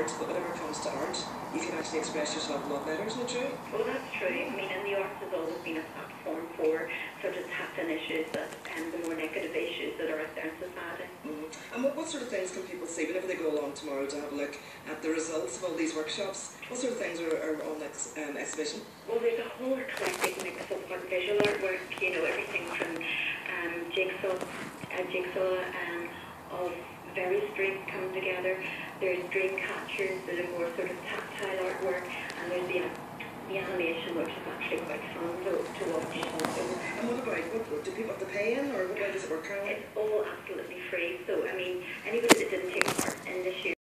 word, but whenever it comes to art, you can actually express yourself a lot better, isn't it true? Well, that's true. I mean, and the arts has always been a platform for sort of tackling issues that, the more negative issues that are out there in society. And what sort of things can people see whenever they go along tomorrow to have a look at the results of all these workshops? What sort of things are on the exhibition? Well, there's a whole eclectic mix of visual artwork, you know, everything from jigsaw of various dreams coming together. There's dream catchers that are more sort of tactile artwork, and there's the animation, which is actually quite fun to watch. And what about, do people have to pay in, or how does it work, Caroline? It's all absolutely free. So, I mean, anybody that didn't take part in this year